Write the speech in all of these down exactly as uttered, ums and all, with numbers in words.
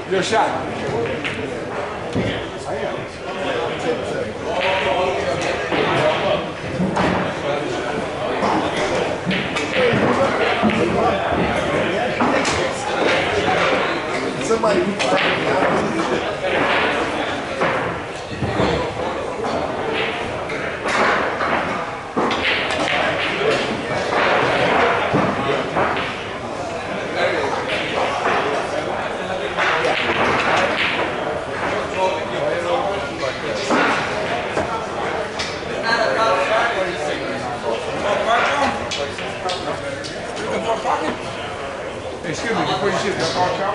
Your shot. Somebody. Excuse me, before you shoot, that car shop?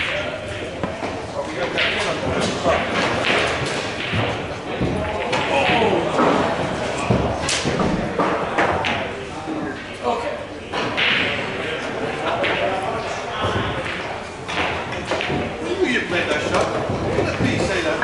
Okay. You knew you played that shot. Let me say that.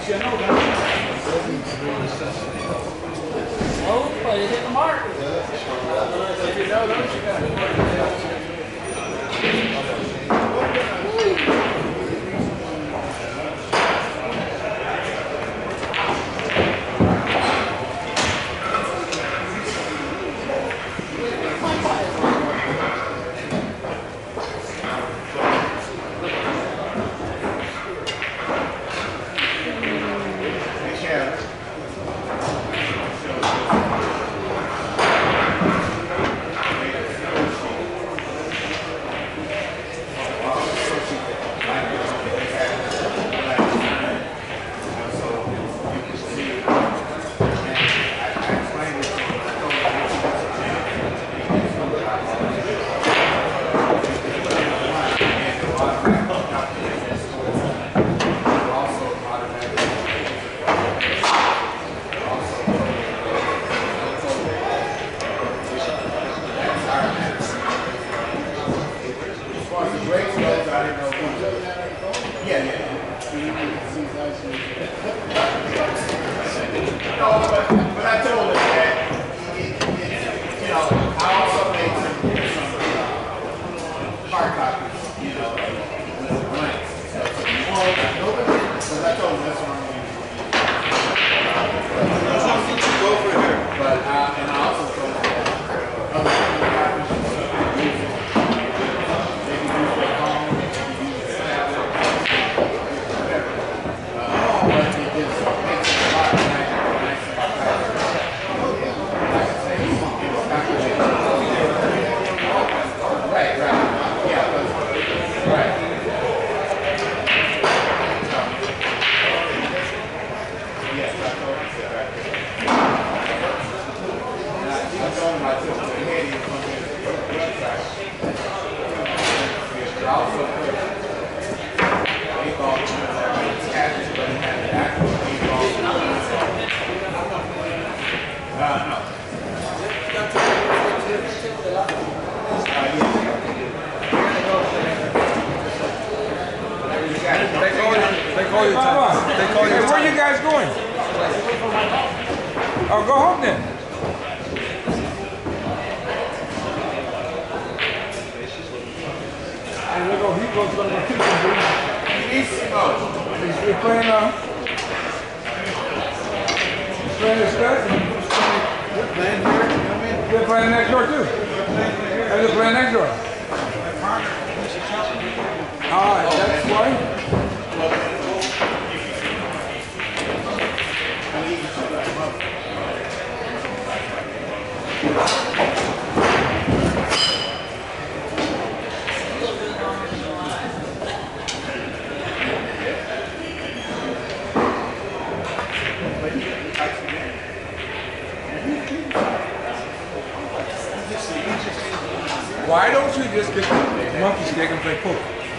Oh, but it hit the mark. If you know those, you got to Why don't you just get the monkey stick and play poker?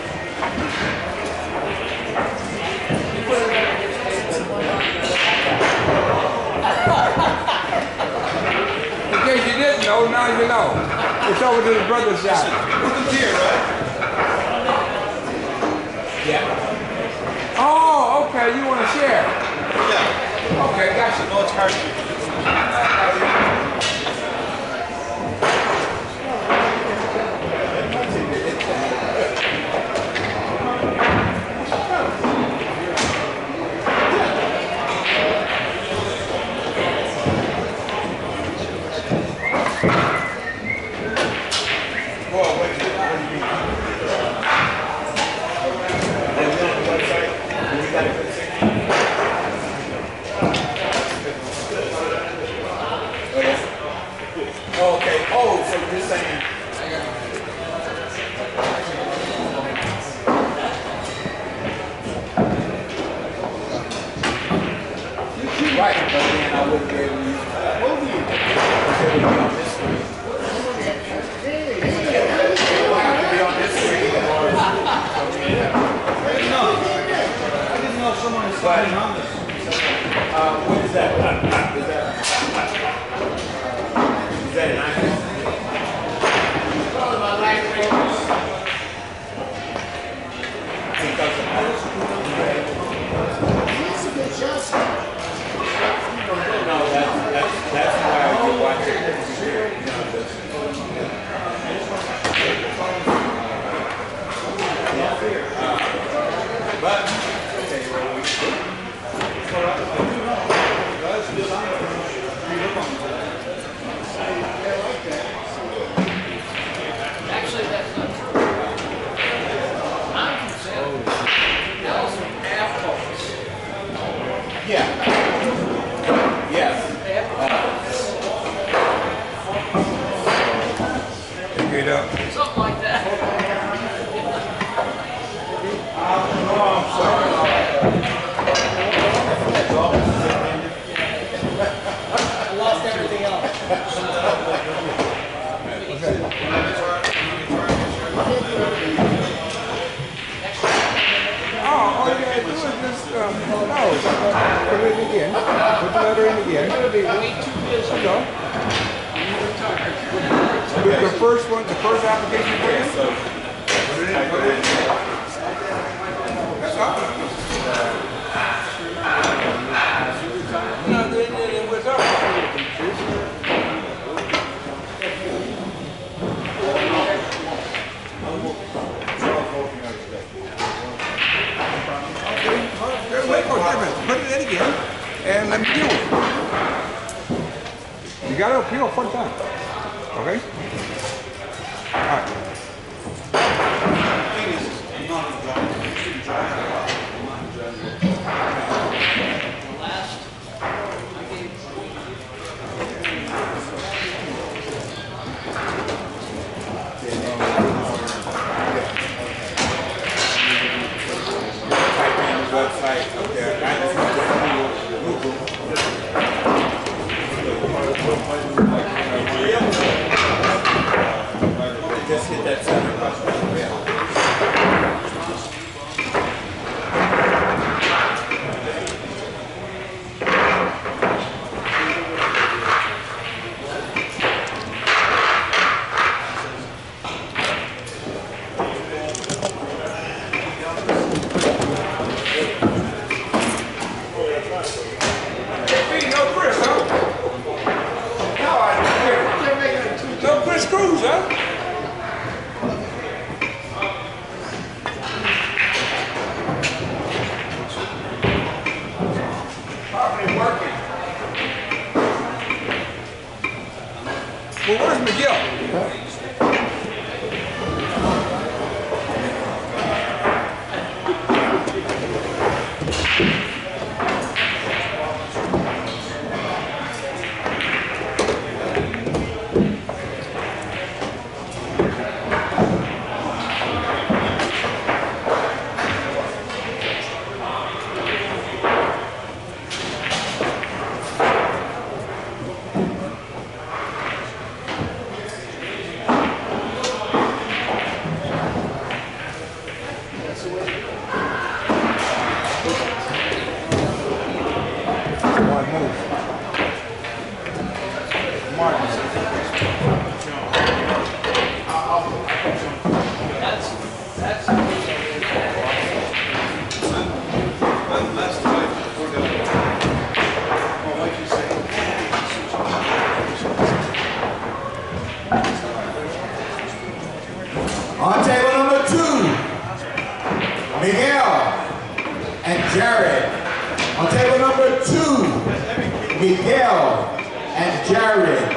In case you didn't know, now you know. It's over to the brother's shop. It's here, right? Yeah. Oh, okay, you want to share? Yeah. Okay, gotcha. No, it's hard. Okay, oh, so you're saying right, but then I wouldn't be able to use that. What would you do? It would be on this screen. It would have to be on this screen. No. I didn't know someone was signing on this. Uh, what is that? Is that, is that an iPhone? I think that's an iPhone. I lost everything else. Oh, all you gotta do is just, um, no, put it in again. Put the letter in again. It's going to be way too busy. No. The, the first one, the first application you put in? Put it in, put it in. That's all. No, it, it, it was up. Wait for a minute. Put it in again and let me deal with it. You gotta appeal one time. Okay? Alright. Website up there. I just went to Google. Just hit that center button. Yeah. Well, where's McGill? On table number two, Miguel and Jared. On table number two, Miguel and Jared.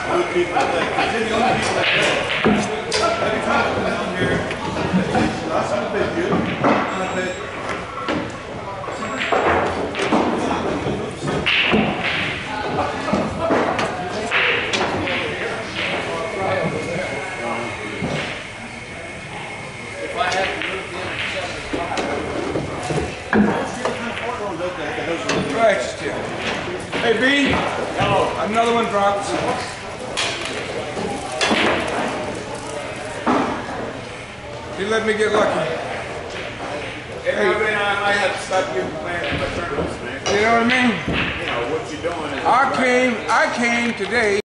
Good people like that. They're the only people like that. Every time I come down here, last time I played good. I played. If I had to move in seventy-five. Right, still. Hey, B. Hello. Another one dropped. He let me get lucky. Hey, Melvin, I might have to stop you playing my tournaments, man. You know what I mean? You know, what you're doing is... I came, I came today.